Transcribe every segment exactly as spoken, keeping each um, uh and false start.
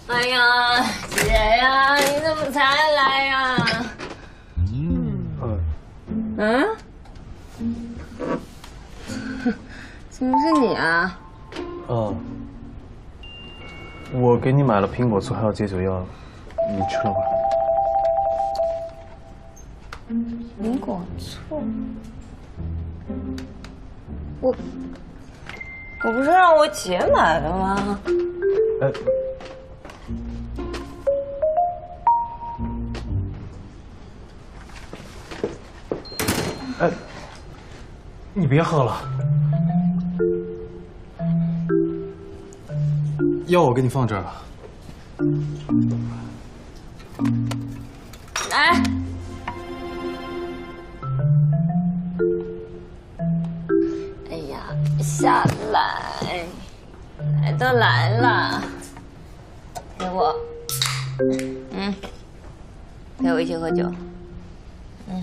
哎呀，姐呀，你怎么才来呀？嗯。嗯？怎么是你啊？ 哦。我给你买了苹果醋还有解酒药，你吃了吧。 苹果醋。我我不是让我姐买的吗？哎。 哎，你别喝了，药我给你放这儿了。 来，哎呀，下来，来都来了，给我，嗯，陪我一起喝酒，嗯。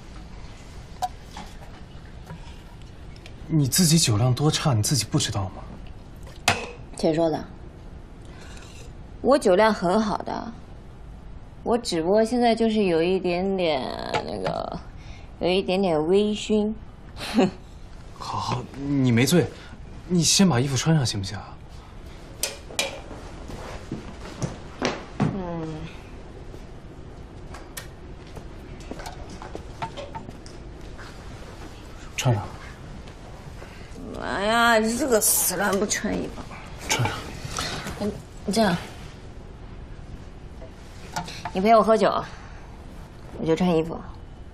你自己酒量多差，你自己不知道吗？ 谁说的？我酒量很好的，我只不过现在就是有一点点那个，有一点点微醺。 好好，你没醉，你先把衣服穿上行不行啊？ 嗯。 穿上。 哎呀，热死了，不穿衣服。 穿上。 你你这样，你陪我喝酒，我就穿衣服。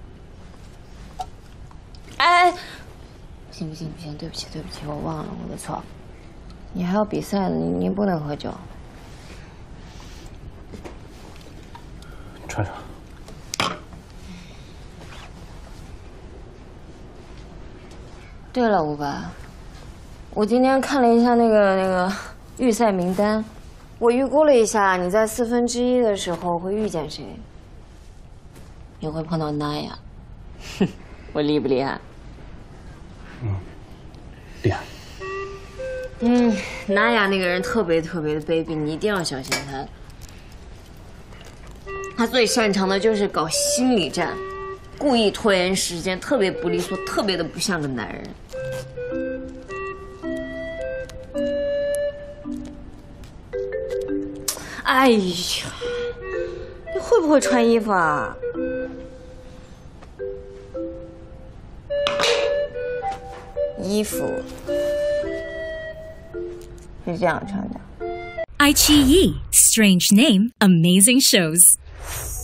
哎，不行不行不行，对不起对不起，我忘了我的错。你还要比赛呢，你你不能喝酒。 穿上。 对了，吴白。我今天看了一下那个那个预赛名单，我预估了一下，你在四分之一的时候会遇见谁？你会碰到娜雅，哼，我厉不厉害？ 嗯，厉害。 嗯，娜雅那个人特别特别的卑鄙，你一定要小心他。他最擅长的就是搞心理战，故意拖延时间，特别不利索，特别的不像个男人。哎呀，你会不会穿衣服啊？衣服是这样穿的。 爱奇艺 Strange Name Amazing Shows。